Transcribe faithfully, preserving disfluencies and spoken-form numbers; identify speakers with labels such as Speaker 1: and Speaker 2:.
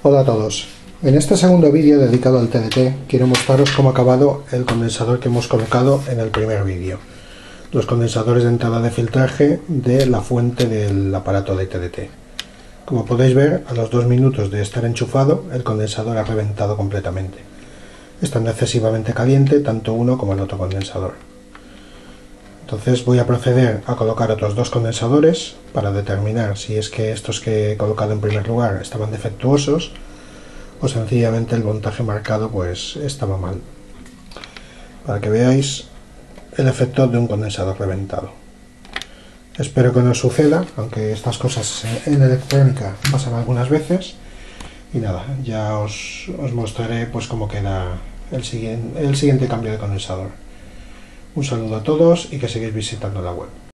Speaker 1: Hola a todos. En este segundo vídeo dedicado al T D T quiero mostraros cómo ha acabado el condensador que hemos colocado en el primer vídeo. Los condensadores de entrada de filtraje de la fuente del aparato de T D T. Como podéis ver, a los dos minutos de estar enchufado, el condensador ha reventado completamente. Están excesivamente caliente tanto uno como el otro condensador. Entonces voy a proceder a colocar otros dos condensadores para determinar si es que estos que he colocado en primer lugar estaban defectuosos o sencillamente el voltaje marcado pues estaba mal. Para que veáis el efecto de un condensador reventado. Espero que no os suceda, aunque estas cosas en electrónica pasan algunas veces. Y nada, ya os, os mostraré pues cómo queda el siguiente, el siguiente cambio de condensador. Un saludo a todos y que sigáis visitando la web.